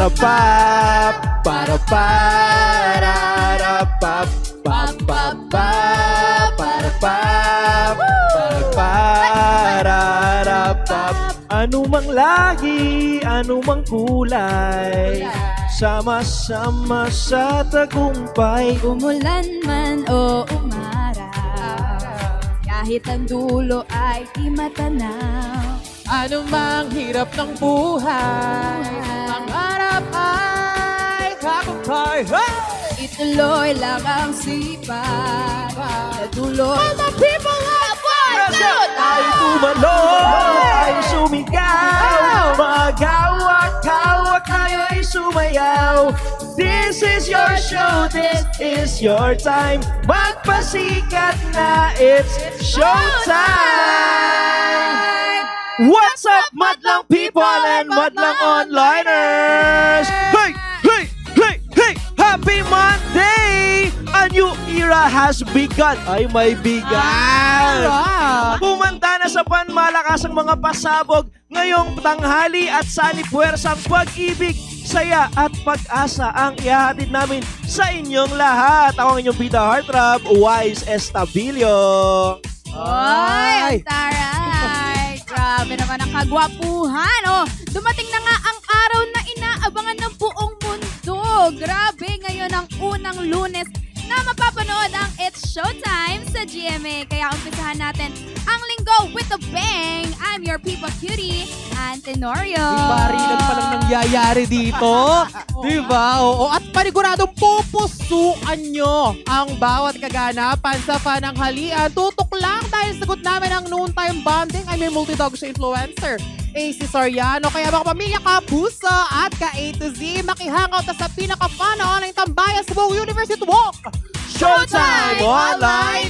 para pap, para para pap, pap pap pap, para pap, para pap. Anumang lagi, anumang kulay, sama-sama sa tagumpay. Umulan man o umaraw, kahit ang dulo ay di matanaw. Anumang hirap ng buhay, ang harap ay tagumpay. Ituloy lang ang sipag sa dulo. All the people have one, two, Ay tumalon, ay sumigaw, maghawak-hawak tayo'y sumayaw. This is your show, this is your time. Magpasikat na, it's showtime! What's up, madlang people and madlang onliners? Hey, hey, hey, hey! Happy Monday! A new era has begun. Ay, may bigan! Kumanta na sa panmalakasang mga pasabog ngayong tanghali at sanipuwersang pag-ibig, saya at pag-asa ang ihahatid namin sa inyong lahat. Ako ang inyong bida heartthrob, Wise Estabilio. Oy, ang taray! Grabe naman ang kagwapuhan. Oh, dumating na nga ang araw na inaabangan ng buong mundo. Grabe, ngayon ang unang Lunes na mapapanood ang It's Showtime sa GMA. Kaya umpisahan natin ang linggo with a bang. I'm your Pipa Cutie, Antenorio. Barilan pa lang nangyayari dito. Diba? Oo. At paniguradong pupusuan nyo ang bawat kaganapan sa pananghalian. Tutok lang dahil sagot namin ang noontime bonding. I mean, multi-dog siya influencer. AC Soriano. Kaya mga pamilya Kapuso at ka-A to Z, makihangout na sa pinaka-fun na online tambayan sa buong University Walk. Showtime Online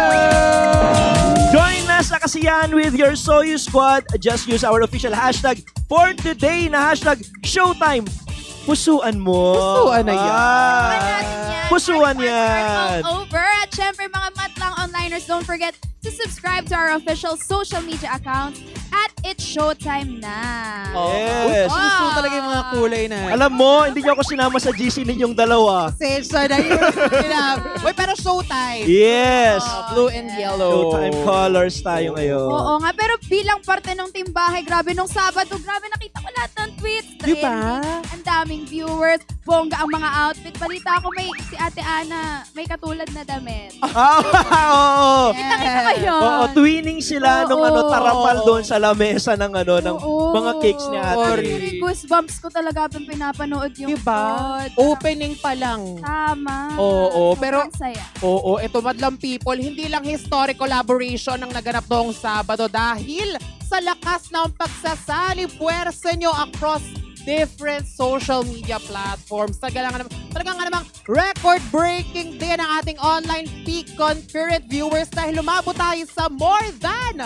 Join us sa kasiyahan with your Soyu Squad. Just use our official hashtag for today na hashtag Showtime. Pusuan mo. Pusuan na yan. Pusuan yan. All over. At syempre mga matlang onliners, don't forget to subscribe to our official social media accounts at It's Showtime na. Yes. Gusto talaga yung mga kulay na. Alam mo, hindi niyo ako sinama sa GC ninyong dalawa. Sensya na yun. Uy, pero Showtime. Yes. Blue and yellow. Showtime colors tayo ngayon. Oo nga, pero bilang parte ng Team Bahay, grabe nung Sabado, grabe nakita ko lahat ng tweets. Diba? Ang daming viewers, bongga ang mga outfit. Balita ko si Ate Ana, may katulad na damit. Oo. Kita ko yun. Oo, twinning sila nung tarapal doon sa lamesa ng ng Oo. mga cakes ni Ate. May goosebumps ko talaga habang pinapanood yung Diba? pod. Opening pa lang. Tama. Oo, pero sobrang saya. Oo, ito madlang people, hindi lang historic collaboration ang naganap noong Sabado dahil sa lakas ng pagsasali puwersa nyo across different social media platforms. Talagang namang record-breaking din ang ating online peak concurrent viewers dahil lumabot tayo sa more than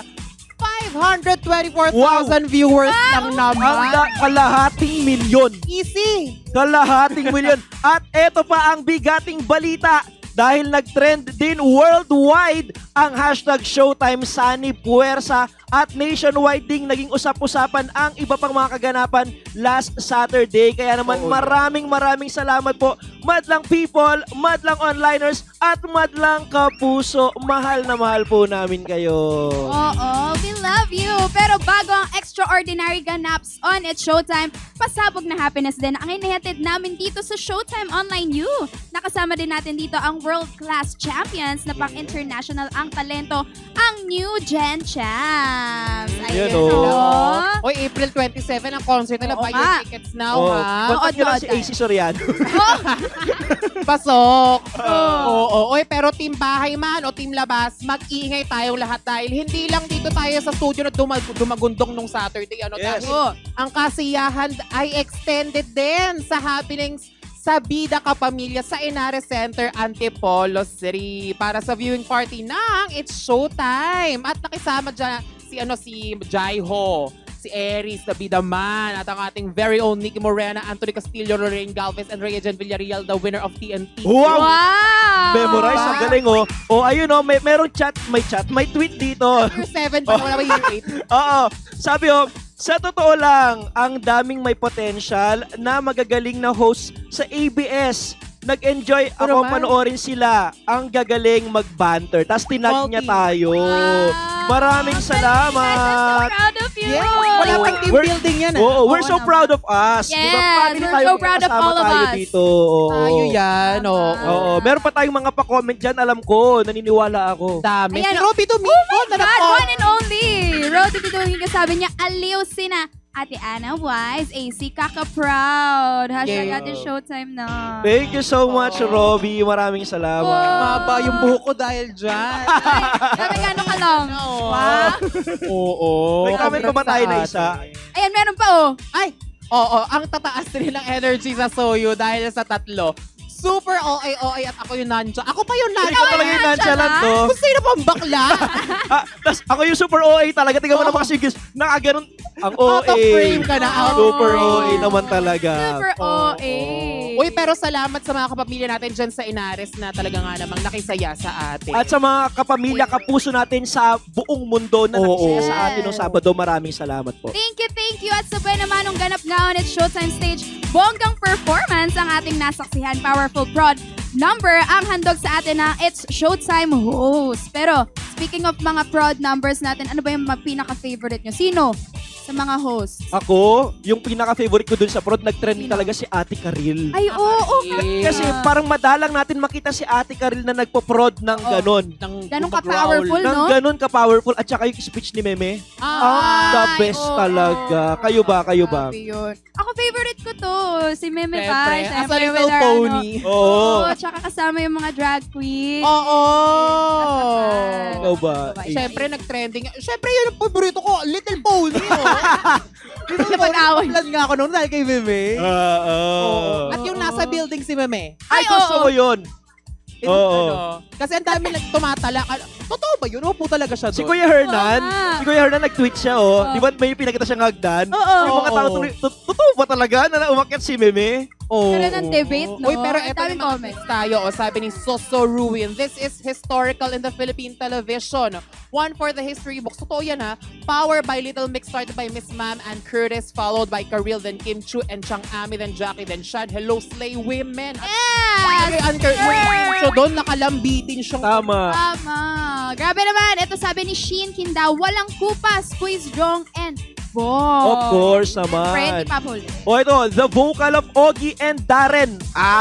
524,000 viewers lang naman. Kalahating milyon. Easy! Kalahating milyon. At eto pa ang bigating balita dahil nag-trend din worldwide ang hashtag Showtime Sunny Puwersa at nationwide ding naging usap-usapan ang iba pang mga kaganapan last Saturday. Kaya naman maraming salamat po madlang people, madlang onliners at madlang Kapuso. Mahal na mahal po namin kayo. Oo, we love you. Pero bago ang extraordinary ganaps on It's Showtime, pasabog na happiness din ang inihatid namin dito sa Showtime Online U. Nakasama din natin dito ang world-class champions na pang-international ang talento, ang New Gen Champs. Ayan, Oy, April 27 ang concert nila. Buy your tickets now, ha? Kontak nyo lang si AC Soriano. Pasok. Oo. Oy, pero team bahay man o team labas, mag-ingay tayong lahat dahil hindi lang dito tayo sa studio na dumagundong nung Saturday. Yes. Dahil ang kasiyahan ay extended din sa happenings sa Bida Kapamilya sa Inares Center, Antipolo City para sa viewing party ng It's Showtime. At nakisama dyan si Jaiho, si Aries, the Bida Man, at ang ating very own Nikki Morena, Anthony Castillo, Lorraine Galvez, and Rhea Jen Villarreal, the winner of TNT. Wow! Wow! Memorize, ang galing ayun merong may tweet dito. Year 7 pa, wala ba year 8? Oo, sabi Sa totoo lang, ang daming may potential na magagaling na host sa ABS. Nag-enjoy ako naman. panoorin sila. Ang gagaling mag-banter. Tapos tinag niya tayo. Maraming I'm so salamat. proud of you. Yeah, wala pang team We're- building yan. Oo, we're Oo so naman. proud of us. Yes, Family we're tayo, so proud of kasama all of tayo us. dito. Oo. Tayo yan, oo. Oo, meron pa tayong mga pa-comment dyan, alam ko. Naniniwala ako. Dami. Ayan, Si Robby Domingo Oh na my God, nag-on. one and only. Rodi Biduhinga sabi niya, aliw sina Ate Ana Wise, AC Kaka-proud. Hashtag Yeah. Ate Showtime na. Thank you so much, Robby. Maraming salamat. Maba yung buhok ko dahil dyan. Grabe gano'n ka lang. Wow. Oo. May comment pa ba tayo na isa? Ayan, meron pa oh. Ay, oo. Ang tataas rin ng energy sa Soyo dahil sa tatlo. Super OA at ako yung nandiyan. Ako pa yung Ikaw nandiyan. talaga yung nonchalant, no? Kung sino pang bakla? Tapos ako yung super OA talaga. Tingnan mo naman kasi yung nakaganon. Ang OA. Out of frame ka na. Out of Super frame. OA naman talaga. Super OA. Uy, pero salamat sa mga kapamilya natin dyan sa Inares na talaga nga namang nakisaya sa atin. At sa mga kapamilya, kapuso natin sa buong mundo na nakisaya sa atin noong Sabado, maraming salamat po. Thank you. At sabay naman nung ganap ngayon at Showtime Stage, bonggang performance ang ating nasaksihan. Powerful prod number ang handog sa atin na It's Showtime host. Pero speaking of mga prod numbers natin, ano ba yung pinaka-favorite nyo? Sino sa mga hosts? Ako, yung pinaka-favorite ko dun sa prod, nag-trend talaga si Ate Karil. Ay, oo. Kasi parang madalang natin makita si Ate Karil na nagpo-prod ng ganon. Ganun ka-powerful, Ng no? ganon ka-powerful. At saka yung speech ni Meme. The best oo. talaga. Kayo ba? Grabe yun. Ako favorite ko to, si Meme Siyempre, Pai. as a Siyempre, little with our, pony. Oo. tsaka kasama yung mga drag queen. Oo. Ikaw ba? Siyempre, nag-trending. Siyempre, yun ang paborito ko. Little Pony, oh. Little Pony. Napag-away. Plan nga ako noon dahil kay Meme. Oo. At yung nasa building si Meme. Ay, gusto oo. ko yun. Yung Oo. Kasi ang dami tumatala. Totoo ba yun? Upo talaga siya Si doon. Kuya Hernan, Oo nga. si Kuya Hernan nag-tweet siya, Di ba may pinakita siyang hagdan? Oo. Yung mga tao tuloy, totoo ba talaga na umakyat si Meme? Oh. Karoon ng debate, no? Uy, pero Ang eto daming naman comments. tayo. Sabi ni Soso Ruin, this is historical in the Philippine television. One for the history books. Totoo yan, ha? Power by Little Mix started by Miss Ma'am and Curtis, followed by Karil, then Kim Chu, and Chang Ami, then Jackie, then Shad. Hello, Slay Women. Yes! So doon nakalambitin siyang Tama. Tama. Grabe naman. Ito sabi ni Sheen Kindaw, walang kupas, quiz, Jong, and Bong. Of course Friendly naman. Papul. O ito, the vocal of Ogie and Darren.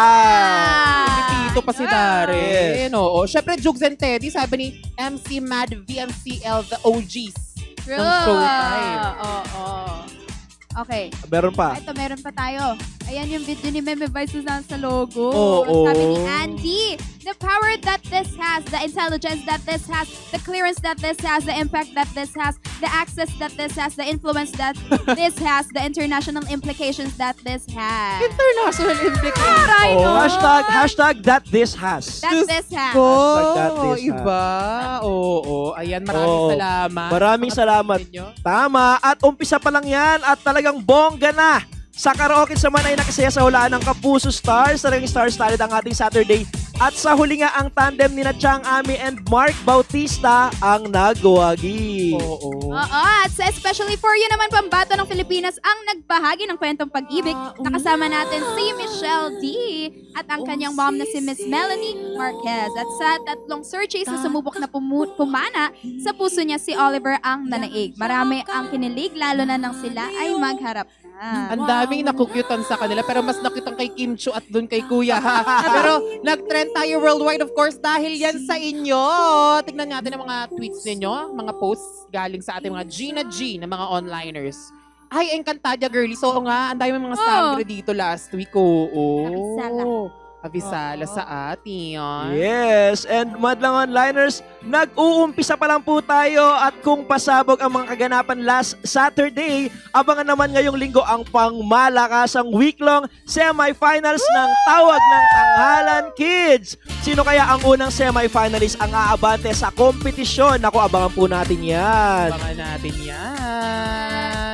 Tito pa si Darren. Yes. Oo. Syempre, Jugs and Teddy, sabi ni MC Mad VMCL, the OGs. True. Ng Showtime. Oo. Okay. Meron pa. Ito, meron pa tayo. Ayan yung video ni Meme Vice na sa logo. Oo. Sabi ni Andy, the power that this has, the intelligence that this has, the clearance that this has, the impact that this has, the access that this has, the influence that this has, the international implications that this has. International implication. Aray, no? Hashtag that this has. That this has. Hashtag that Oh, this iba. Oo. Ayan, maraming Oo. salamat. Maraming salamat. Ninyo. Tama. At umpisa pa lang yan at talagang bongga na. Sa karaoke sa man ay nakasaya sa hulaan ng Kapuso Stars. Talagang stars talent ang ating Saturday. At sa huli nga ang tandem ni Chang Ami and Mark Bautista ang nagwagi. Oo. Oo, at sa especially for you naman pambato ng Pilipinas ang nagbahagi ng kwentong pag-ibig. Nakasama natin si Michelle D. at ang kanyang mom na si Miss Melanie Marquez. At sa tatlong searches na sumubok na pumana, sa puso niya si Oliver ang nanaig. Marami ang kinilig, lalo na nang sila ay magharap na. Ang daming nakukyutan sa kanila pero mas nakitang kay Kim Chu at dun kay Kuya. Pero nag-trend tayo worldwide of course dahil yan sa inyo. Tignan natin ang mga tweets ninyo, mga posts galing sa ating mga Gina G na mga onliners. Ay, Encantadia girlie. So nga, ang dami mga sangre dito last week. Oo. Avisala. Avisala sa atin. Yes, and madlang onliners, nag-uumpisa pa lang po tayo at kung pasabog ang mga kaganapan last Saturday, abangan naman ngayong linggo ang pangmalakasang week-long semifinals ng Tawag ng Tanghalan Kids. Sino kaya ang unang semifinalist ang aabante sa kompetisyon? Ako, abangan po natin yan. Abangan natin yan.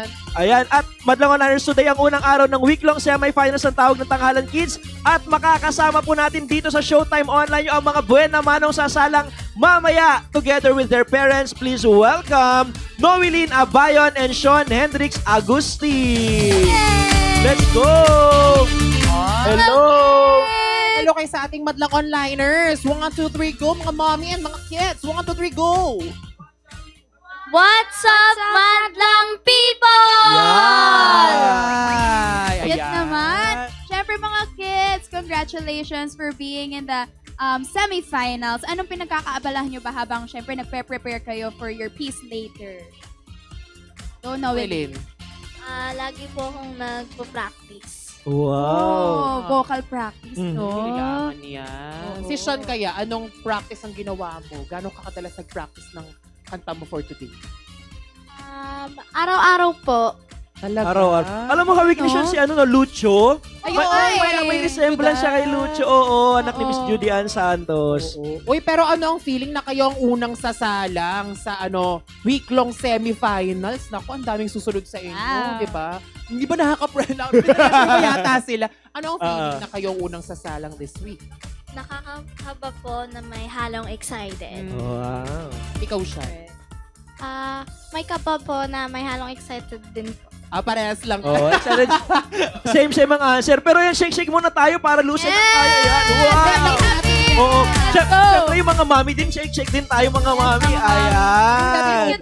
yan. Ayan, at Madlang Onliners, today ang unang araw ng week-long semifinals ng Tawag ng Tanghalan Kids. At makakasama po natin dito sa Showtime Online yung ang mga buwan na manong sasalang mamaya together with their parents. Please welcome Noeline Abayon and Sean Hendrix Agustin. Let's go! Hello! Hello kayo sa ating Madlang Onliners. 1, 2, 3, go mga mommy and mga kids. 1, 2, 3, go! What's up, Madlang people? Ay, Yes ayan. naman. Siyempre mga kids, congratulations for being in the semifinals. Anong pinagkakaabalahan nyo ba habang siyempre nagpe-prepare kayo for your piece later? Don't know it. Noeline. Lagi po akong nagpo-practice. Wow! Oh, vocal practice, Mm. no? Kailangan yan. Oo. Si Sean kaya, anong practice ang ginawa mo? Gano'ng kakadalas nag-practice ng kanta mo for today? Araw-araw po. Talaga? Araw-araw. Alam mo, hawig ni Sean si ano, no, Lucho? Ayun, May resemblance siya kay Lucho. Oo, anak ni Miss Oo. Judy Ann Santos. Oo. Uy, pero ano ang feeling na kayo ang unang sasalang sa week-long semifinals? Naku, ang daming susunod sa inyo, Wow. di ba? Hindi ba nakaka-pressure ba yata sila? Ano ang feeling na kayo ang unang sasalang this week? Nakakahaba po na may halong excited. Wow. Ikaw siya. May kaba po na may halong excited din po. Parehas lang. Oh, excited. Same ang answer. Pero yan, shake muna tayo para loosen up tayo. Yan. Wow! Oo. Siyempre yung mga mami din, shake din tayo mga mami. Ayan.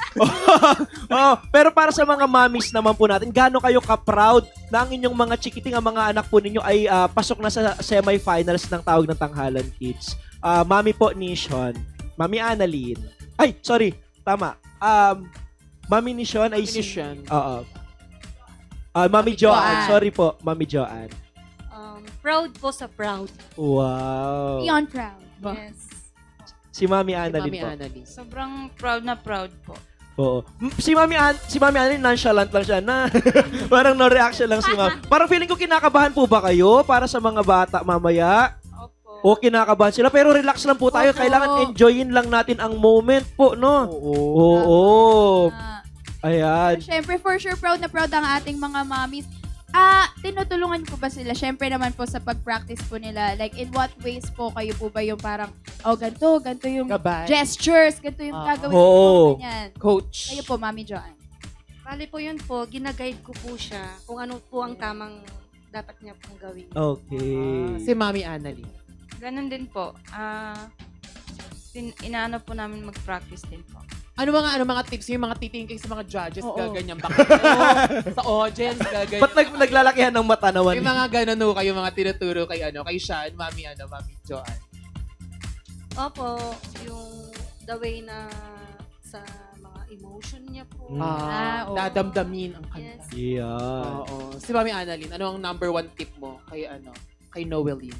Oh, pero para sa mga mamis naman po natin, gaano kayo ka-proud na ang inyong mga chikiting, ang mga anak po ninyo ay pasok na sa semifinals ng Tawag ng Tanghalan Kids. Mami po ni Sean, Mami Annalyn. Ay, sorry. Tama. Mami ni Sean ay si... Sean. Oo. Mami Joanne. Sorry po, Mami Joanne. Proud po sa proud. Wow. Beyond proud. Ba? Yes. Si Mami Si Annalyn Mami po. Annalyn. Sobrang proud na proud po. Oo. Si Mami Annalyn, nonchalant lang siya na. Parang no reaction lang si Mami. Parang feeling ko kinakabahan po ba kayo para sa mga bata mamaya? Opo. O kinakabahan sila, pero relax lang po tayo. Opo. Kailangan enjoyin lang natin ang moment po, no? Oo. Ayan. Siyempre, for sure, proud na proud ang ating mga mommies. Tinutulungan po ba sila? Siyempre naman po sa pag-practice po nila. Like, in what ways po kayo po ba yung parang, ganito yung Gabay. gestures, ganito yung gagawin Oo. po, ganyan. Coach. Kayo po, Mami Joanne. Bali po yun po, ginaguide ko po siya kung ano po ang tamang dapat niya pong gawin. Okay. Si Mami Annalyn. Ganun din po. Inaano po namin mag-practice din po. Ano mga tips yung mga titingin kayo sa mga judges? Oo. Gaganyan ba kayo? Sa audience, gaganyan. Ba't naglalakihan ng mata naman? May mga ganun kayo, mga tinuturo kay Sean, Mami Joanne. Opo, yung the way na sa mga emotion niya po. oo. Dadamdamin ang kanta. Yes. Yeah. Oo. Si Mami Annalyn, ano ang number 1 tip mo kay Noeline?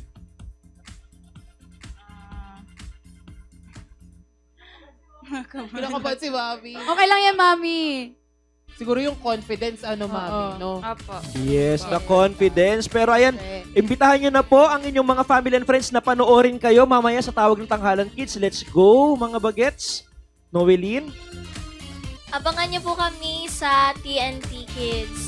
Kinakabahan si Mami. Okay lang yan, Mami. Siguro yung confidence, Mami, no? Opo. Yes, na confidence. Pero ayan, imbitahan nyo na po ang inyong mga family and friends na panoorin kayo mamaya sa Tawag ng Tanghalan Kids. Let's go, mga bagets. Noeline? Abangan niyo po kami sa TNT Kids.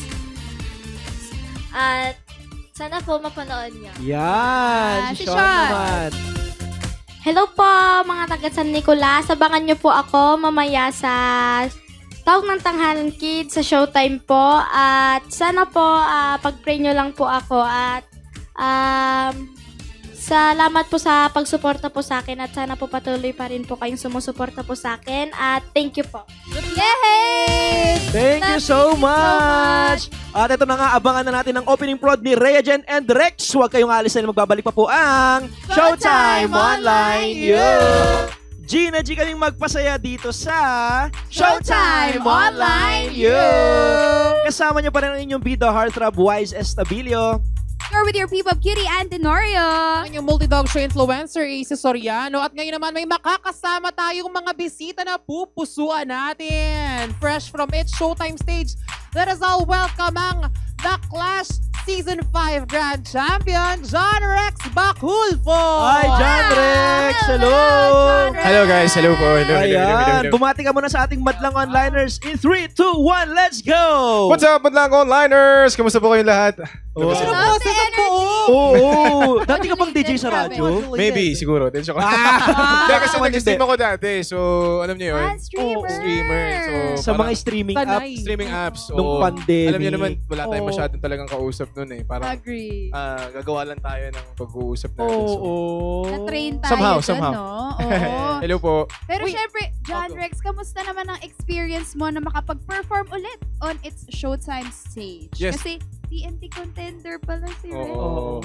At sana po mapanood niyo. Yan, si si Sean Sean. naman. Hello po mga taga San Nicolas. Abangan niyo po ako mamaya sa Tawag ng Tanghalan Kids sa Showtime po. At sana po pag-pray niyo lang po ako. At salamat po sa pagsuporta po sa akin. At sana po patuloy pa rin po kayong sumusuporta po sa akin. At thank you po. Yay! Thank you so much! At ito na nga, abangan na natin ang opening prod ni Rhea Jen and Rex. Huwag kayong alis na magbabalik pa po ang Showtime Online You! Gina G kaming magpasaya dito sa Showtime Online You! Kasama niyo pa rin ang inyong bida heartthrob Wise Estabilio. You're with your P-Pop Cutie and Tenorio. Ang yung multi-dog show influencer, AC Soriano. At ngayon naman may makakasama tayong mga bisita na pupusuan natin. Fresh from its Showtime stage, let us all welcome ang The Clash Season 5 Grand Champion, John Rex Baculfo! Hi, John Rex! Hello! Hello guys, hello po. Ayan, bumati ka muna sa ating Madlang Onliners in 3, 2, 1, let's go! What's up, Madlang Onliners? Kamusta po kayong lahat? Wow. Sino po sa buo? Oo, dati ka bang DJ sa radyo? Maybe, siguro. Hindi, joke. Ah! Hindi, kasi nag-stream ako dati. So, alam niyo yun? Streamer. Streamer. So, Sa mga streaming Sanay. apps. streaming apps. Nung oo. pandemic. Alam niyo naman, wala tayong Oo. masyadong talagang kausap nun eh. Parang Agree. gagawa lang tayo ng pag-uusap natin. So, Oo. Na-train tayo Somehow, dun, somehow. no? Oo. hello po. Pero Uy, syempre, John Rex, kamusta naman ang experience mo na makapag-perform ulit on its Showtime stage? Yes. Kasi TNT contender pala si Rex. Oo.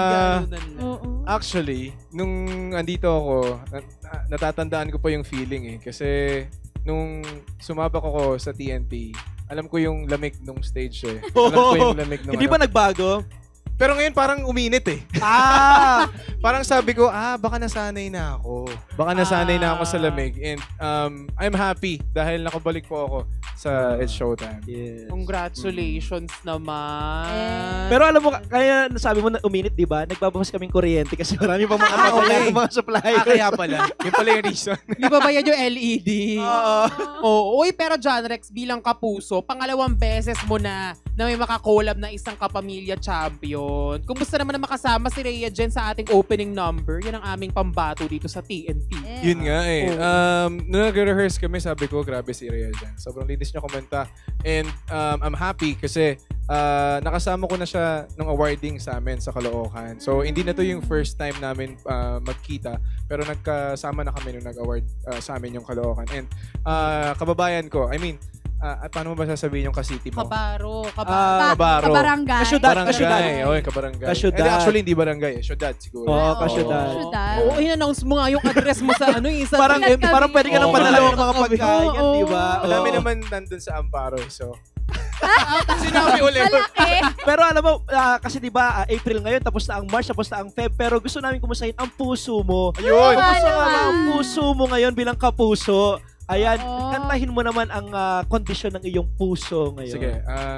Oo. Actually, nung andito ako, natatandaan ko pa yung feeling eh. Kasi nung sumabak ako sa TNT, alam ko yung lamig nung stage eh. Alam ko yung lamig nung Hindi ba nagbago? Pero ngayon parang uminit eh. Ah! Parang sabi ko, baka nasanay na ako. Baka nasanay na ako sa lamig. And I'm happy dahil nakabalik po ako sa It's Showtime. Yes. Congratulations naman. Pero alam mo, kaya nasabi mo na uminit, di ba? Nagbabawas kaming kuryente kasi marami pang mga okay. mga supply. Kaya pala. Yun pala yung reason. Di ba ba yan yung LED? Oo. Oo. Uy, pero John Rex, bilang kapuso, pangalawang beses mo na may makakolab na isang kapamilya champion. Kumusta naman na makasama si Rhea Jen sa ating opening number? Yan ang aming pambato dito sa TNT. Yun nga eh. Nung nag-rehearse kami, sabi ko, grabe si Rhea dyan. Sobrang linis niya kumenta. And I'm happy kasi nakasama ko na siya nung awarding sa amin sa Caloocan. So, hindi na to yung first time namin magkita. Pero nagkasama na kami nung nag-award sa amin yung Caloocan. And kababayan ko, I mean, paano mo ba sasabihin yung kasiti mo? Kabaro. Kabaro. Kabarangay. Kasyudad. Barangay. Oo, kabarangay. Kasyudad. Eh, actually, hindi barangay. Syudad siguro. Oo, Oo, kasyudad. kasyudad. Oo, in-announce mo nga yung address mo sa ano sa Parang, Sulat kami. parang pwede ka nang Oo. padala ng mga pagkain, Oo. di ba? Madami Oo. naman nandun sa Amparo. So, sinabi ulit. Malaki. Pero alam mo, kasi di ba April ngayon, tapos na ang March, tapos na ang Feb, pero gusto namin kumustahin ang puso mo. Ayun. Kumusta Ano nga naman? ang puso mo ngayon bilang kapuso? Ayan, Oo. kantahin mo naman ang kondisyon ng iyong puso ngayon. Sige.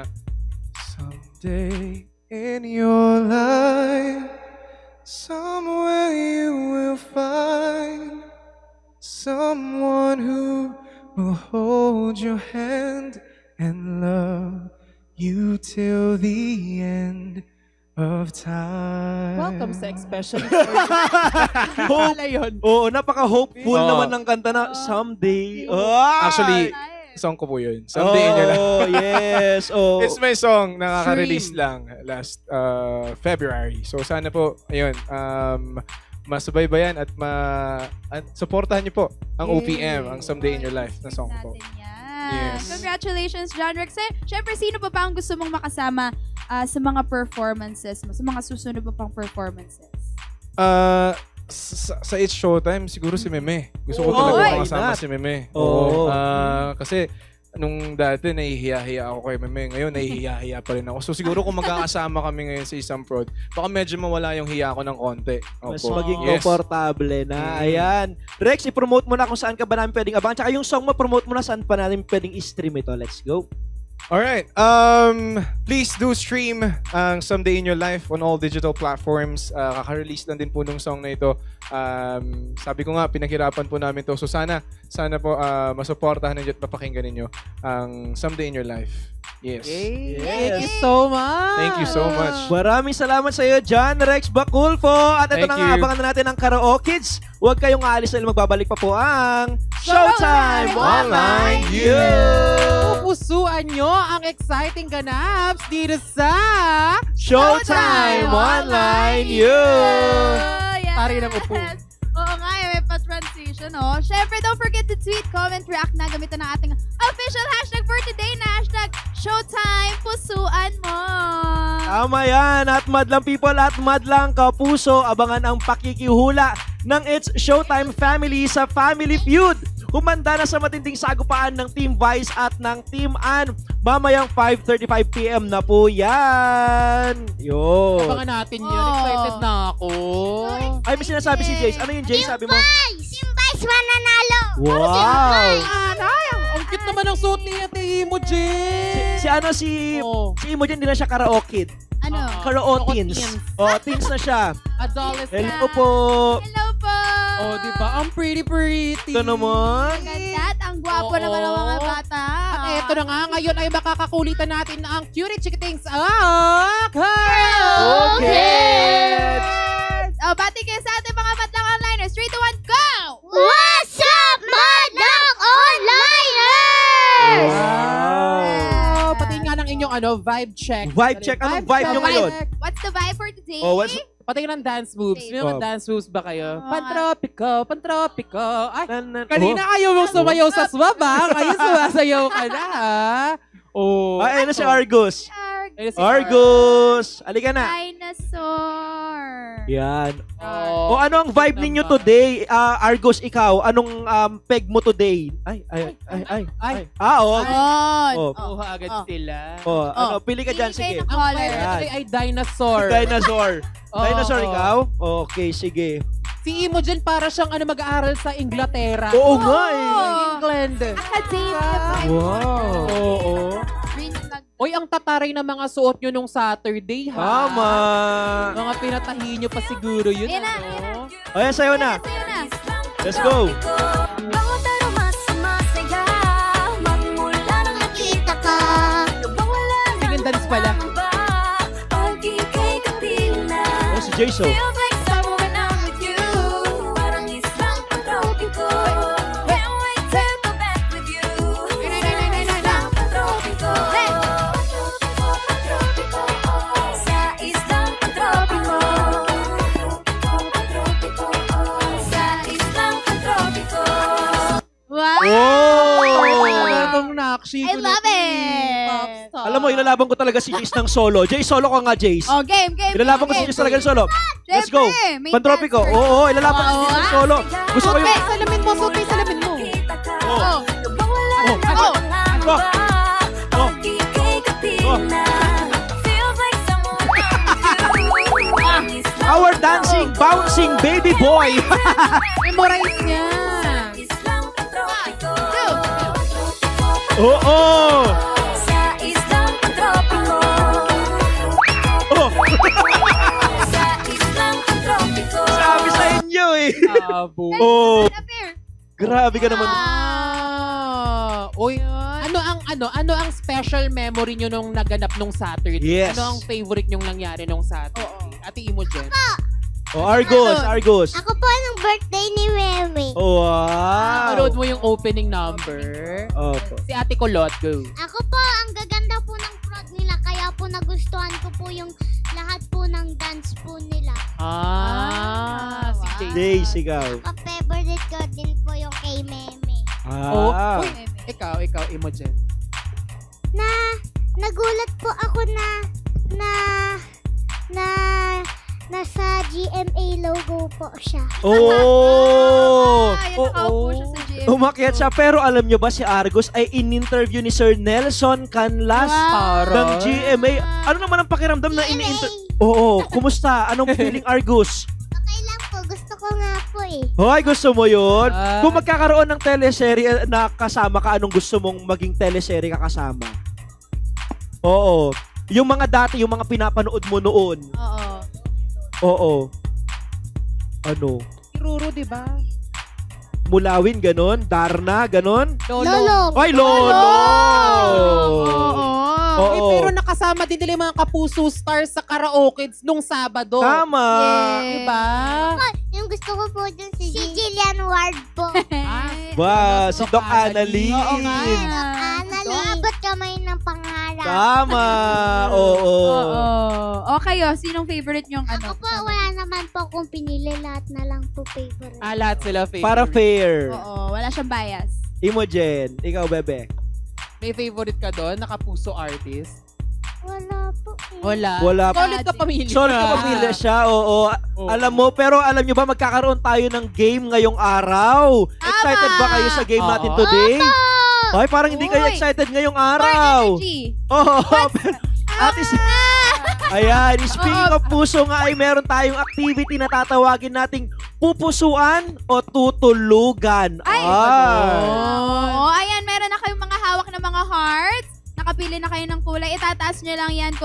Someday in your life, somewhere you will find someone who will hold your hand and love you till the end of time. Welcome sa Expression. Hope. Wala yun. Oo, napaka-hopeful Oo. naman ng kanta na Someday. Actually, song ko po yun. Someday in your life. Oh, yes. Oh. It's my song. Nakaka-release lang last February. So sana po, ayun, masubaybayan at supportahan niyo po ang OPM, ang Someday in Your Life na song ko po. Yes. Congratulations, John Rex. Siyempre, sino pa ba ang gusto mong makasama sa mga performances mo? Sa mga susunod mo pang performances? Sa It's Showtime, siguro si Meme. Gusto ko Oh, talaga why makasama not? si Meme. Oo. Kasi nung dati nahihiya-hiya ako kay Meme, ngayon nahihiya-hiya pa rin ako. So siguro kung magkakasama kami ngayon sa isang prod, baka medyo mawala yung hiya ko ng konti. Mas Opo. maging Yes. komportable na. Ayan. Rex, i-promote mo na kung saan ka ba namin pwedeng abangan. Tsaka yung song mo, promote mo na saan pa namin pwedeng i-stream ito. Let's go. Alright. Please do stream ang Someday in Your Life on all digital platforms. Kaka-release lang din po nung song na ito. Sabi ko nga, pinaghirapan po namin to. So sana po masuportahan ninyo at mapakinggan ninyo ang Someday in Your Life. Yes. Thank you so much. Thank you so much. Maraming salamat sa iyo, John Rex Baculfo. At ito Thank na nga, you. abangan na natin ang Karaoke Kids. Huwag kayong aalis dahil magbabalik pa po ang Showtime Online You! Pupusuan nyo ang exciting ganaps dito sa Showtime Online You! Tari ng upo. Oo nga, may pa-transition, oh. Siyempre, don't forget to tweet, comment, react na. Gamitan ng ating official hashtag for today na hashtag Showtime Pusuan Mo. Tama yan. At madlang people at madlang kapuso, abangan ang pakikihula ng It's Showtime Family sa Family Feud. Humanda na sa matinding sagupaan ng Team Vice at ng Team Ann. Mamayang 5:35 PM na po yan. Yo. Abangan natin yun. Excited na ako. Ay, may sinasabi si Jace. Ano yung Jace? Sabi mo? Team Vice mananalo! Wow. Anay, ang cute naman ang suot ni Ate Imogen. Si ano si Oh. si Imogen, hindi na siya karaoke kid. Ano? Karaotins. Oh, teens na siya. Adolescent. Hello po. Hello po! Oh, di ba? Ang pretty. Ito naman. Ang ganda at ang gwapo naman ng mga bata. At eto na nga, ngayon ay makakakulitan natin ang Cutie Chickatings. Okay. Oh, bati kayo sa ating mga madlang onliners. 3, 2, 1, go! What's up, madlang onliners? Wow. Pati nga ng inyong vibe check. Vibe check. Anong vibe nyo ngayon? What's the vibe for today? Oh, what's... Pati ng dance moves. May mga Oh. dance moves ba kayo? Pantropiko. Ay, Oh. kanina ayaw mong sumayaw sa swab, ha? Ngayon sumasayaw ka na, ha? Oh. Ay, ano si Argus? Ayun si Argus! Halika na. Dinosaur. Yan. Oh. O ano ang vibe ninyo today? Argus, ikaw, anong peg mo today? Ay. Oo. On. Oh. Kuha agad Oh. sila. Ano, pili ka dyan, sige. Pili kayo ng Ang color. vibe Yan. today ay dinosaur. Dinosaur. Oo. Dinosaur ikaw? Okay, sige. Si Imogen para siyang mag-aaral sa Inglaterra. Oo nga eh. England. Academia vibe. Wow. Oo. Green flag. Oy, ang tataray ng mga suot nyo nung Saturday, ha? Tama. Mga pinatahi nyo pa siguro yun, Ayan na, ano? Ayan, sayo na. Sa'yo na. Let's go. Nakita ka. Sing and dance pala. Oh, si Jason. Wow! Oh! Itong nakshi. I love it! Alam mo, ilalaban ko talaga si Jace ng solo. Jace, solo ka nga, Jace. Oh, game. Ilalaban ko si Jace talaga ng solo. Let's go. Siyempre, may Pantropiko. dancer. Oo, ilalaban ko si Jace ng solo. Gusto ko yung... Salamin mo, suti salamin mo. Oh. Oh. Oh. Our dancing, bouncing baby boy. Memorize niya. Oo. Oh. Sabi sa inyo eh. Abo. Oh. Appear. Grabe ka naman. Oy, ano ang special memory nyo nung naganap nung Saturday? Yes. Ano ang favorite nyong nangyari nung Saturday? Ate Imogen. Oh, Argus. Ako po nung birthday ni Mary. Oh, wow. Panood mo yung opening number. Opo. Si Ate Colot, go. Ako po, ang gaganda po ng prod nila. Kaya po nagustuhan ko po yung lahat po ng dance po nila. Si wow. Jay. Jace, ikaw. Favorite ko din po yung kay Meme. Oh, Ah. uy, ikaw, Imogen. Nagulat po ako na nasa GMA logo po siya. Oh. Yan, nakaupo siya sa gym. Umakyat siya. Pero alam nyo ba si Argus ay in-interview ni Sir Nelson Canlas ng GMA. Ano naman ang pakiramdam na ini-interview? Oo. Kumusta? Anong feeling, Argus? Okay lang po. Gusto ko nga po eh. Hoy, gusto mo yun? Ah. Kung magkakaroon ng teleserye na kasama ka, anong gusto mong maging teleserye ka kasama? Oo. Yung mga dati, yung mga pinapanood mo noon. Oo. Oo. Ano? Ruro, di ba? Mulawin, ganon? Darna, ganon? Lolo. Ay, Lolo! Oo. Eh, pero nakasama din nila yung mga kapuso stars sa karaoke nung Sabado. Tama. Di ba? Yung gusto ko po dun si Jillian Ward po. Ba, si Doc Annalyn. Oo nga. Nalibot kamay ng pangarap. Tama. Oo. Oo. O kayo, sinong favorite nyong ano? Ako po, wala naman po kung pinili. Lahat na lang po favorite. Lahat sila favorite. Para fair. Oo, wala siyang bias. Imogen, ikaw, bebe. May favorite ka doon? Nakapuso artist? Wala po eh. Wala pa. Solid ka pamilya. Solid ka pamilya siya, oo. Alam mo, pero alam nyo ba, magkakaroon tayo ng game ngayong araw. Excited ba kayo sa game natin today? Ay, parang hindi kayo Uy. excited ngayong More araw. energy. Oo. Ate, ayan, speaking of puso nga ay meron tayong activity na tatawagin nating pupusuan o tutulugan. Ay! Oo, ayan, meron na kayong mga hawak na mga hearts. Nakapili na kayo ng kulay. Itataas nyo lang yan kung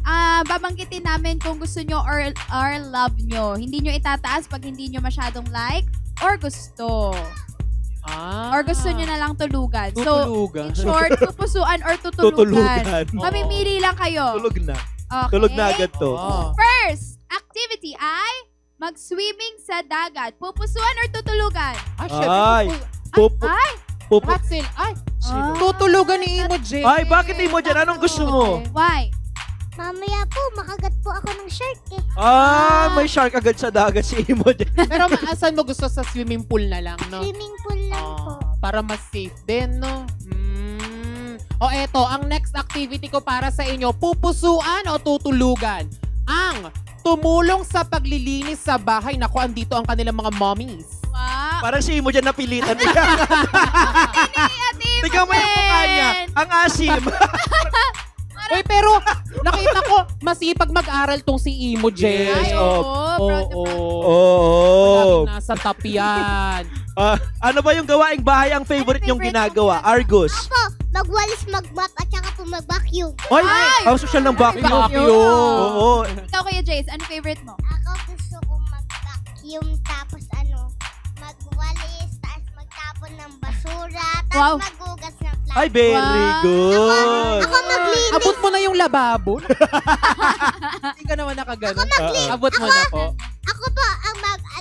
babanggitin namin kung gusto nyo or love nyo. Hindi nyo itataas pag hindi nyo masyadong like or gusto. Or gusto nyo na lang tulugan. Tutulugan. So, in short, pupusuan or tutulugan. Tutulugan. Mamimili lang kayo. Tulog na. Okay? Tulog na agad to. First activity ay mag-swimming sa dagat. Pupusuan or tutulugan? Ay. Hatsil. Ay, tutulugan ni Imogen. Ay, bakit Imogen? Anong gusto mo? Why? Mamaya po, makagat po ako ng shark eh. May shark agad sa dagat si Imogen. Pero saan mo gusto sa swimming pool na lang, no? Swimming pool lang po. Para mas safe din, no? Eto, ang next activity ko para sa inyo, pupusuan o tutulugan? Ang tumulong sa paglilinis sa bahay. Naku, andito ang kanilang mga mommies. Wow. Parang si Imogen napilitan niya. Tingnan mo yung mukha niya. Ang asim. Uy, pero nakita ko, masipag mag-aral tong si Imogen. Ay, proud na proud. Oo. Laging nasa top yan. Ano ba yung gawaing bahay ang favorite niyong ginagawa? Argus. Ako, magwalis, magmap, at saka po mag-vacuum. Ay! Ang social ng vacuum. Oo. Ikaw, Kuya Jace, ano favorite mo? Ako gusto ko mag-vacuum, tapos magwalis, tapos magtapon ng basura, tapos magugas ng plastic. Ay, very good. Ako maglinis. Abot mo na yung lababo. Hindi ka naman nakaganon. Abot mo na po. Ako po ang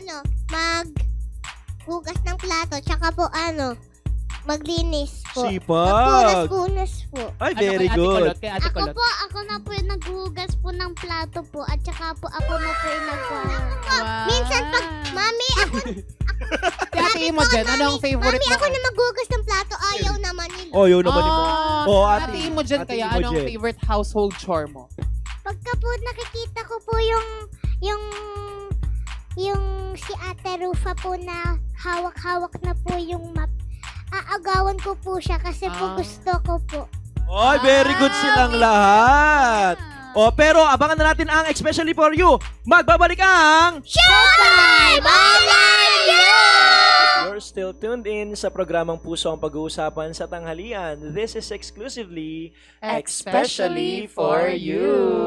maghugas ng plato, tsaka po maglinis po. Sipag. Magpunas-punas po. Ay, very good. Kay Ate Kulot. Ako na po yung naghugas po ng plato po, at tsaka po ako na po yung Minsan pag, Mami, ako Kay Ate Imogen, anong favorite Mami, mo? ako na maghugas ng plato, ayaw naman nila. Yun naman mo. Ate Imogen, kaya anong favorite household chore mo? Pagka po nakikita ko po yung si Ate Rufa po na hawak-hawak na po yung map, aagawan ko po siya kasi po gusto ko po. Ay, very good silang lahat. Pero abangan na natin ang especially for you. Magbabalik ang Showtime Online! You're still tuned in sa programang Puso ang Pag-uusapan sa tanghalian. This is exclusively Especially for you.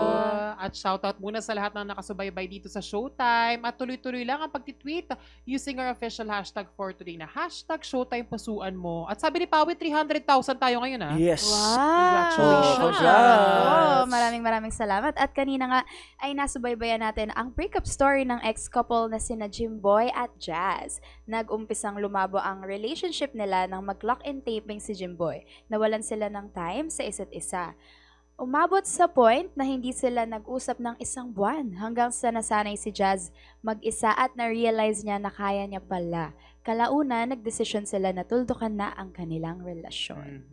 At shoutout muna sa lahat ng nakasubaybay dito sa Showtime. At tuloy-tuloy lang ang pagtitweet using our official hashtag for today na hashtag Showtime Pasuan Mo. At sabi ni Pawi, 300,000 tayo ngayon, ha? Yes. Congratulations. Congrats. Maraming salamat. At kanina nga ay nasubaybayan natin ang breakup story ng ex-couple na sina Jimboy at Jazz. Nag-umpisang lumabo ang relationship nila nang mag-lock and taping si Jimboy. Nawalan sila ng time sa isa't isa. Umabot sa point na hindi sila nag-usap ng isang buwan hanggang sa nasanay si Jazz mag-isa at na-realize niya na kaya niya pala. Kalauna, nagdesisyon sila na tuldukan na ang kanilang relasyon.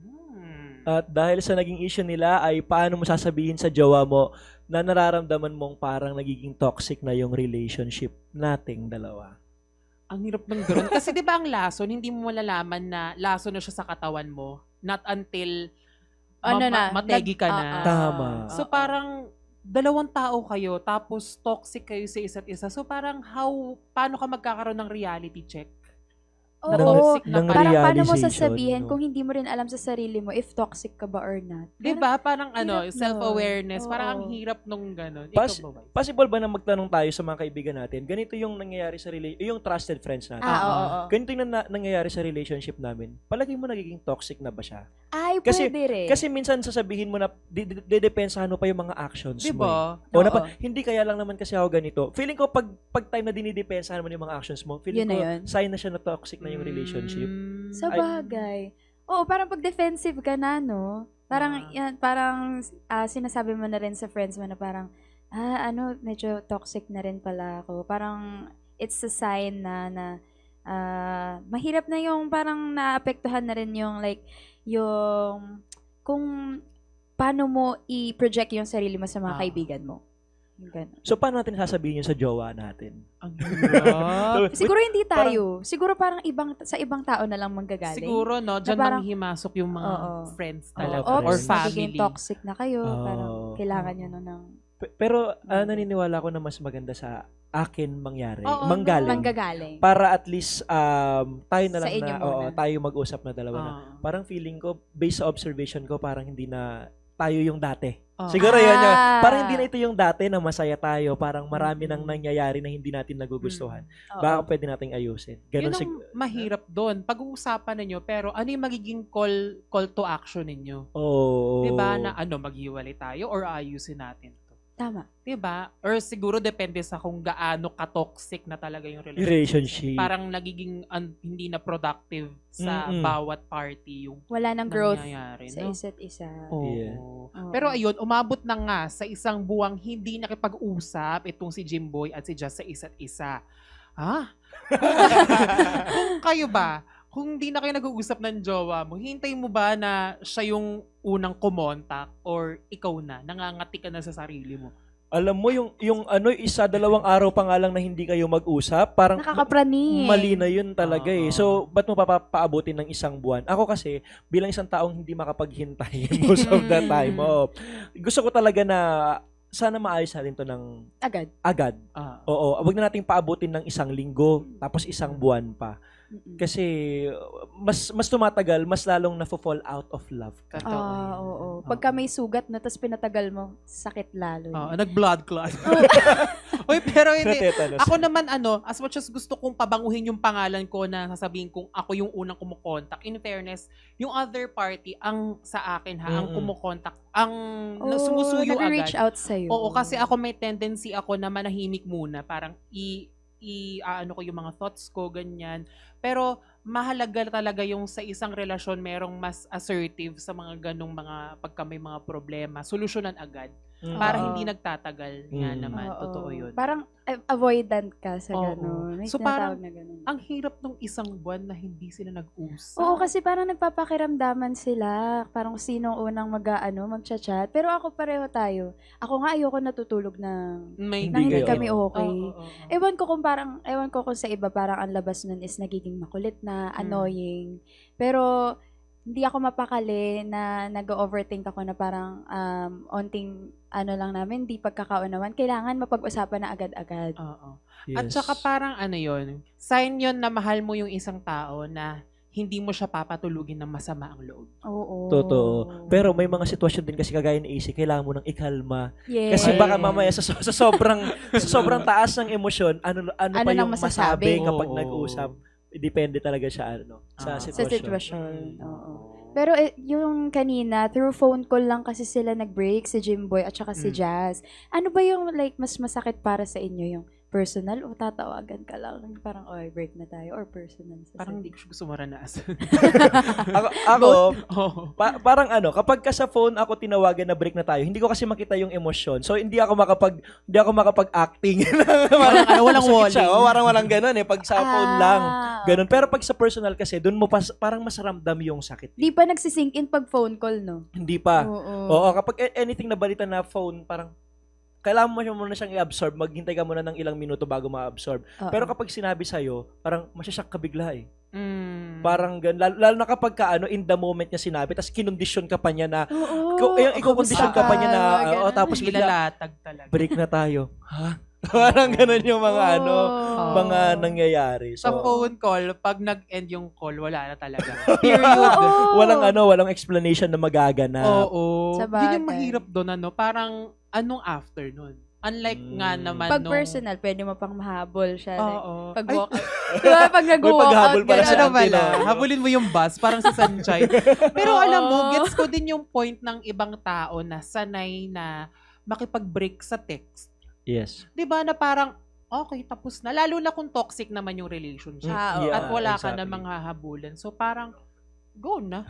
At dahil sa naging issue nila ay paano mo sasabihin sa jowa mo na nararamdaman mong parang nagiging toxic na yung relationship nating dalawa? Ang hirap ng gano'n. Kasi di ba ang lason, hindi mo malalaman na lason na siya sa katawan mo. Not until mategi ka na. Tama. So parang dalawang tao kayo, tapos toxic kayo sa isa't isa. So parang paano ka magkakaroon ng reality check? Oo. Toxic na ng Parang paano mo realization, sasabihin no? kung hindi mo rin alam sa sarili mo if toxic ka ba or not? Di ba? Parang hirap self-awareness. nun. Parang ang Oo. hirap nung gano'n. Possible ba na magtanong tayo sa mga kaibigan natin, ganito yung nangyayari sa yung trusted friends natin. Oo. Ganito yung nangyayari sa relationship namin. Palagay mo nagiging toxic na ba siya? Ay, Kasi- pwede rin. Kasi minsan sasabihin mo na didepensahan mo pa yung mga actions Di mo. ba? O Oo. hindi kaya lang naman kasi ako ganito. Feeling ko pag time na dinidepensahan mo yung mga actions mo, feeling Yun na ko yun. sign na siya na toxic na yung relationship. Sa bagay. Oo, parang pag defensive ka na, no? Parang, sinasabi mo na rin sa friends mo na parang, medyo toxic na rin pala ako. Parang, it's a sign na mahirap na yung parang naapektuhan na rin yung kung paano mo i-project yung sarili mo sa mga kaibigan mo. Ganun. So, paano natin sasabihin yun sa jowa natin? Ang hirap. Siguro hindi tayo. Siguro parang sa ibang tao na lang manggagaling. Siguro, no? Diyan parang- himasok yung mga friends talaga. Oo, or Oops, family. magiging toxic na kayo. Oo. Parang kailangan nyo ng Pero naniniwala ko na mas maganda sa akin mangyari. Oo, manggaling. manggagaling. Para at least tayo na Sa lang inyo na, muna. tayo mag-usap na dalawa na. Parang feeling ko, based sa observation ko, parang hindi na tayo yung dati. Siguro yun yun. Parang hindi na ito yung dati na masaya tayo. Parang marami nang nangyayari na hindi natin nagugustuhan. Baka pwede nating ayusin. Ganun Yun ang mahirap doon. Pag-uusapan ninyo, pero ano yung magiging call to action ninyo? Diba na maghiwalay tayo or ayusin natin to? Tama. Diba? Or siguro depende sa kung gaano ka-toxic na talaga yung relationship. Parang nagiging hindi na productive sa bawat party yung wala nang growth sa no? isa't isa. Pero ayun, umabot na nga sa isang buwang hindi nakipag-usap itong si Jimboy at si Jazz sa isa't isa. Kung kayo ba, kung hindi na kayo nag-uusap ng jowa mo, hintay mo ba na siya yung unang kumontak or ikaw na, nangangati ka na sa sarili mo? Alam mo, yung 1-2 araw pa nga lang na hindi kayo mag-usap, parang nakakapraning. Mali na yun talaga eh. So, ba't mo papaabutin ng 1 buwan? Ako kasi, bilang isang taong hindi makapaghintay most of the time, gusto ko talaga na sana maayos natin to ng agad. Oo, wag na nating paabutin ng 1 linggo, tapos 1 buwan pa. Kasi mas tumatagal, mas lalong na-fall out of love. Oo. Pagka may sugat na tapos pinatagal mo, sakit lalo. Nag-blood clot. Uy, pero hindi. Ako naman as much as gusto kong pabanguhin yung pangalan ko na sasabihin kong ako yung unang kumukontak. In fairness, yung other party ang sa akin ang kumukontak, ang sumusuyo agad. Nag-reach out sa'yo. Oo, kasi ako may tendency ako na manahimik muna. Parang ko yung mga thoughts ko, ganyan. Pero mahalaga talaga yung sa isang relasyon merong mas assertive sa mga ganong pagka may mga problema, solusyonan agad. Para hindi nagtatagal nga naman. Totoo yun. Parang avoidant ka sa gano'n. So parang, ang hirap nung 1 buwan na hindi sila nag-usap. Oo, kasi parang nagpapakiramdaman sila. Parang sinong unang mag-chat. Pero ako pareho tayo. Ako nga ayoko natutulog na hindi kami okay. Ewan ko kung sa iba parang ang labas nun is nagiging makulit na, annoying. Pero hindi ako mapakali na nag-overthink ako na parang onting lang namin, hindi pagkakaunawan. Kailangan mapag-usapan na agad-agad. Yes. At saka parang sign yon na mahal mo yung isang tao na hindi mo siya papatulugin ng masama ang loob. Oo. Totoo. Pero may mga sitwasyon din kasi kagaya ni AC, kailangan mo nang ikalma. Yes. Kasi baka mamaya sa sobrang taas ng emosyon, ano pa yung masabi kapag nag-usap. Depende talaga siya sa sitwasyon. Oo. Pero yung kanina, through phone call lang kasi sila nag-break, si Jimboy at saka si Jazz. Ano ba yung mas masakit para sa inyo? Yung personal o tatawagan ka lang? Parang, break na tayo. Or personal. Parang hindi ko gusto maranasan. Parang kapag ka sa phone ako tinawagan na break na tayo, hindi ko kasi makita yung emosyon. So, hindi ako makapag-acting. Parang walang walling. Parang walang ganun pag sa phone lang. Ganun. Pero pag sa personal kasi, dun mo parang mas ramdam yung sakit. Di pa nagsisink in pag phone call, no? Hindi pa. Oo, kapag anything na balita na phone, parang kailangan mo muna siyang i-absorb. Maghintay ka muna ng ilang minuto bago ma-absorb. Pero kapag sinabi sa'yo, parang masyasyak ka bigla Parang lalo na kapag in the moment niya sinabi, tapos kinondisyon ka pa niya na, i-condition ka pa niya na, tapos bigla, break na tayo. Ha? Parang ganun yung mga mga nangyayari. So, sa phone call, pag nag-end yung call, wala na talaga. Period. Walang explanation na magaganap. Oo. Yun yung mahirap doon, parang anong after nun? Unlike nga naman pag personal, pwede mo pang mahabol siya. Oo. Pag walk out. Diba, pag nag-walk out, gano'n. Habulin mo yung bus, parang si Sanjay. Pero alam mo, gets ko din yung point ng ibang tao na sanay na makipag-break sa text. Yes. Diba na parang, okay, tapos na. Lalo na kung toxic naman yung relationship. At wala ka namang hahabulan. So parang, go na.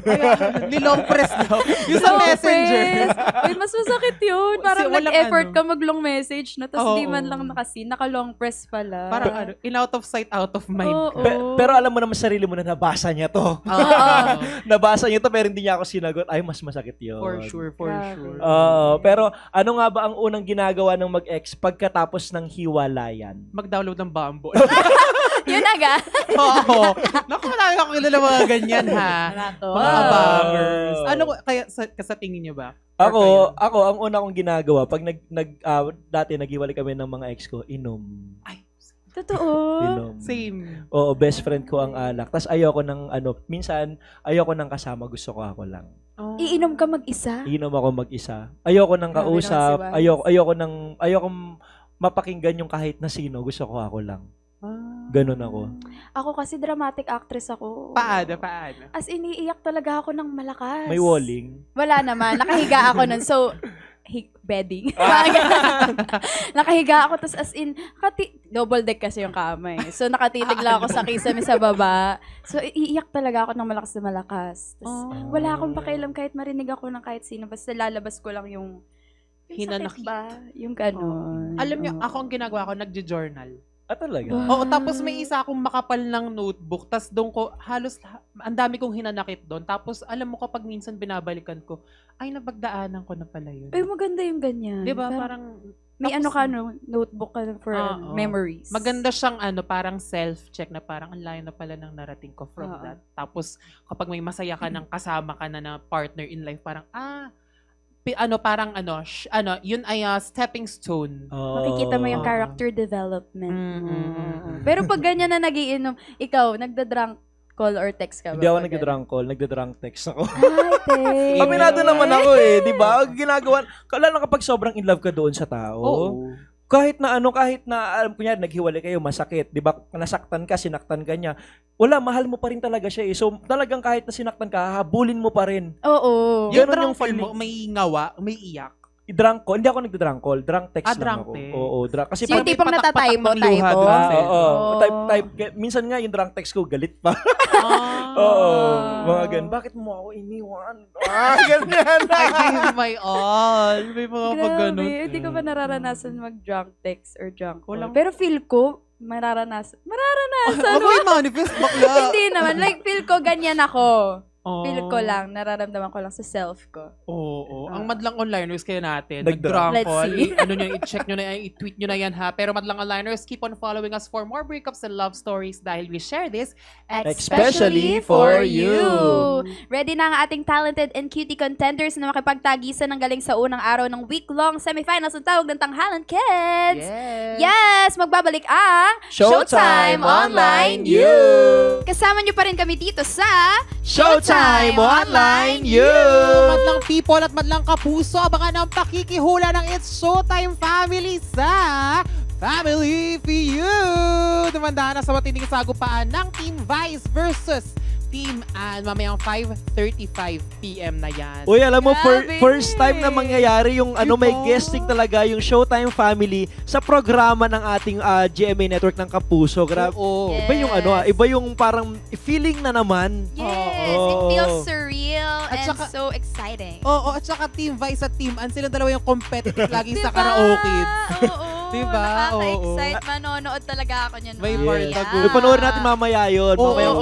Nilong press daw. Yung sa messenger. Uy, mas masakit yun. Parang nag-effort ka mag-long message na tapos di man lang naka-long press pala. Parang in out of sight, out of mind. Pero alam mo naman sarili mo na nabasa niya to. Nabasa niya to pero hindi niya ako sinagot. Ay, mas masakit yun. For sure. Pero ano nga ba ang unang ginagawa ng mag-ex pagkatapos ng hiwalayan? Mag-download ng Bumble. Yun agad. Oo. Naku, marami ako kilala mga ganyan mga bangers. Kaya sa tingin niyo ba? Ako ang una kong ginagawa pag dati naghiwalay kami ng mga ex ko, inom. Ay, totoo. Inom. Same. Oo, best friend ko ang alak. Tas ayoko ng minsan ayoko ng kasama, gusto ko ako lang. Iinom ka mag-isa? Iinom ako mag-isa. Ayoko nang Grabe kausap, naman si Vance. ayoko mapakinggan yung kahit na sino. Gusto ko ako lang. Ganun ako. Ako kasi dramatic actress ako. Paano? As in, iiyak talaga ako ng malakas. May walling. Wala naman. Nakahiga ako nun. So, bedding. Nakahiga ako, tapos as in, double deck kasi yung kama eh. So, nakatitig lang ako sa kisame sa baba. So, iiyak talaga ako ng malakas na malakas. Tapos, wala akong pakialam kahit marinig ako ng kahit sino. Basta lalabas ko lang yung Hinanakit ba? Yung gano'n. Alam niyo, ako ang ginagawa ko, nagjo-journal. Talaga? Oo, tapos may isa akong makapal ng notebook, tas doon ko, halos, ang dami kong hinanakit doon. Tapos, alam mo kapag minsan binabalikan ko, ay, napagdaanan ko na pala yun. Ay, maganda yung ganyan. Diba? Parang, may tapos, notebook ka for memories. Maganda siyang parang self-check na parang ang layo na pala ng narating ko from that. Tapos, kapag may masaya ka ng kasama ka na partner in life, parang, yun ay stepping stone. Makikita mo yung character development. Pero pag ganyan na nagiinom, ikaw, nagda-drunk call or text ka ba? Hindi ako nagda-drunk call, nagda-drunk text ako. Ay, Aminado naman ako di ba? Ginagawa, lalo kapag sobrang in love ka doon sa tao. Kahit na alam ko niya, naghiwalay kayo, masakit. Di ba? Nasaktan ka, sinaktan ka niya. Wala, mahal mo pa rin talaga siya eh. So, talagang kahit na sinaktan ka, habulin mo pa rin. Oo. Yung drunk call mo, may ngawa, may iyak. Drunk call? Hindi ako nagda-drunk call. Drunk text lang ako. Oo, drunk. Kasi yung tipong natatypo. Type. Minsan nga yung drunk text ko, galit pa. Oo. Mga ganun. Bakit mo ako iniwan? Ganyan. I gave my all. May mga pag ganun. Grabe, hindi ko pa nararanasan mag-drunk text or drunk call. Pero feel ko, mararanasan. Huwag mo i-manifest, bakla. Hindi naman. Like, feel ko ganyan ako. Feel ko lang, nararamdaman ko lang sa self ko. Oo. Ang madlang onliners kayo natin, Nag-drunk call. I-check nyo na yan, i-tweet nyo na yan ha. Pero madlang onliners, keep on following us for more breakups and love stories dahil we share this especially for you. Ready na ang ating talented and cutie contenders na makipagtagisan ng galing sa unang araw ng week-long semifinals ng Tawag ng Tanghalan Kids. Yes! Magbabalik ang Showtime Online U! Kasama nyo pa rin kami dito sa Showtime Online U! Madlang people at madlang kapuso, abangan ang pakikihula ng It's Showtime Family sa Family Feud! Dumanda na sa matinding sagupaan ng Team Vice versus Team Ann. Mamayang 5:35 PM na yan. Uy, alam mo, first time na mangyayari yung may guesting talaga yung Showtime Family sa programa ng ating GMA Network ng Kapuso. Grabe. Yes. Iba yung iba yung parang feeling na naman. Yes, it feels surreal and so exciting. Oo, at saka Team Vice at Team Ann, sila dalawa yung competitive lagi sa karaoke. Oo. Diba? Nakaka-excite. Manonood talaga ako niyan. May part na good. Panoorin natin mamaya yun. Mamayang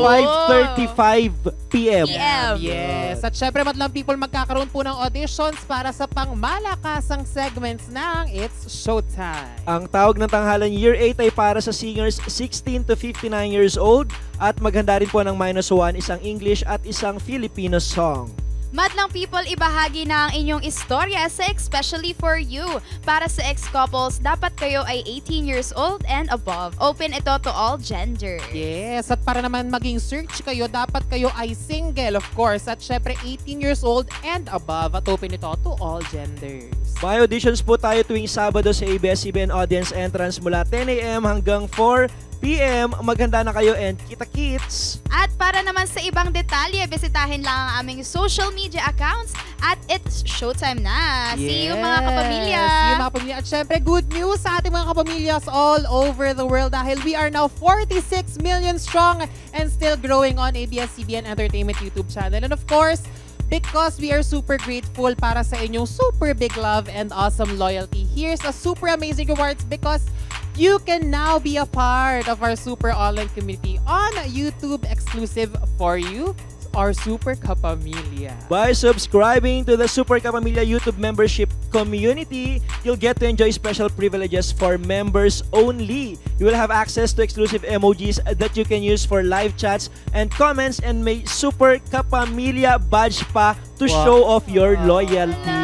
5:35 PM. Yes. At syempre, madlang people, magkakaroon po ng auditions para sa pangmalakasang segments ng It's Showtime. Ang Tawag ng Tanghalan Year 8 ay para sa singers 16 to 59 years old at maghanda rin po ng -1, isang English at isang Filipino song. Madlang people, ibahagi na ang inyong istorya sa Especially for You. Para sa ex-couples, dapat kayo ay 18 years old and above. Open ito to all genders. Yes, at para naman maging search kayo, dapat kayo ay single, of course. At syempre, 18 years old and above. At open ito to all genders. May auditions po tayo tuwing Sabado sa ABS-CBN Audience Entrance mula 10 a.m. hanggang 4 p.m. Maghanda na kayo and kita-kits! At para naman sa ibang detalye, bisitahin lang ang aming social media accounts at It's Showtime na. Yes. See you mga kapamilya! See you mga kapamilya. At syempre, good news sa ating mga kapamilyas all over the world dahil we are now 46 million strong and still growing on ABS-CBN Entertainment YouTube channel. And of course, because we are super grateful para sa inyong super big love and awesome loyalty, here's a super amazing rewards because you can now be a part of our super online community on YouTube exclusive for you, our Super Kapamilya. By subscribing to the Super Kapamilya YouTube membership community, you'll get to enjoy special privileges for members only. You will have access to exclusive emojis that you can use for live chats and comments, and may Super Kapamilya badge pa to show off your loyalty.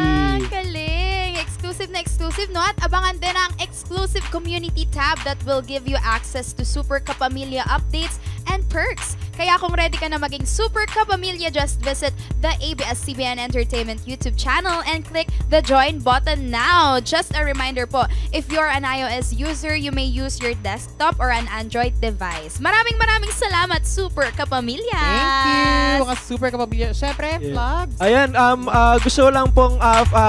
Exclusive, no? At abangan din ang exclusive community tab that will give you access to Super Kapamilya updates and perks. Kaya kung ready ka na maging super kapamilya, just visit the ABS-CBN Entertainment YouTube channel and click the join button now. Just a reminder po, if you're an iOS user, you may use your desktop or an Android device. Maraming salamat, super kapamilya. Thank you, mga super kapamilya. Syempre, vlogs. Ayan, gusto ko lang pong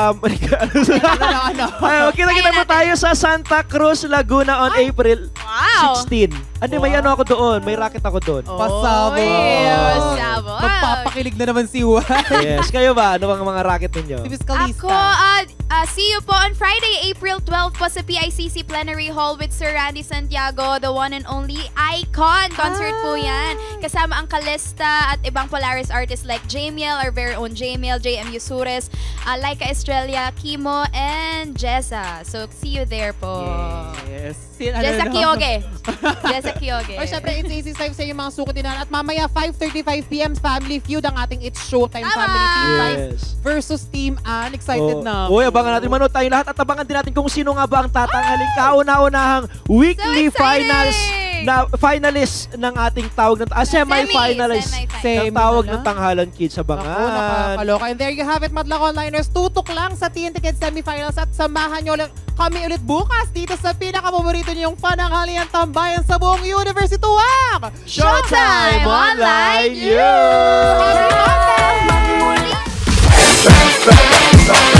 kita mo tayo sa Santa Cruz, Laguna on April 16. May ano ako doon, may racket ako doon. Pasabog. Magpapakilig na naman si Juan. Yes, kayo ba? Ano bang mga racket ninyo? Si Miss Calista. Ako, see you po on Friday, April 12 po sa PICC Plenary Hall with Sir Randy Santiago, the one and only Icon. Concert po yan. Kasama ang Calista at ibang Polaris artists like Jamiel, our very own Jamiel, JM Yusures, Laika Estrella, Kimo, and Jessa. So, see you there po. Yes. Jessa Kyoge. Jessa Kyoge. O syempre, it's easy time sa inyong mga sukutinan. At mamaya, 5:35 p.m. Family Feud ang ating It's Showtime Family Feud versus Team Ann. Excited na. Uy, abangan natin, manood tayo lahat at abangan din natin kung sino nga ba ang tatanghaling kauna-unahang weekly finalist ng ating tawag ng semi-finalist ng tawag ng Tanghalan Kids. Abangan. Nakakaloka. And there you have it, Madlang Onliners. Tutok lang sa TNT Kids semifinals at samahan nyo kami ulit bukas dito sa pinakapaborito niyong pananghalian tambayan sa buong universe. Ito ang Showtime Online You! Happy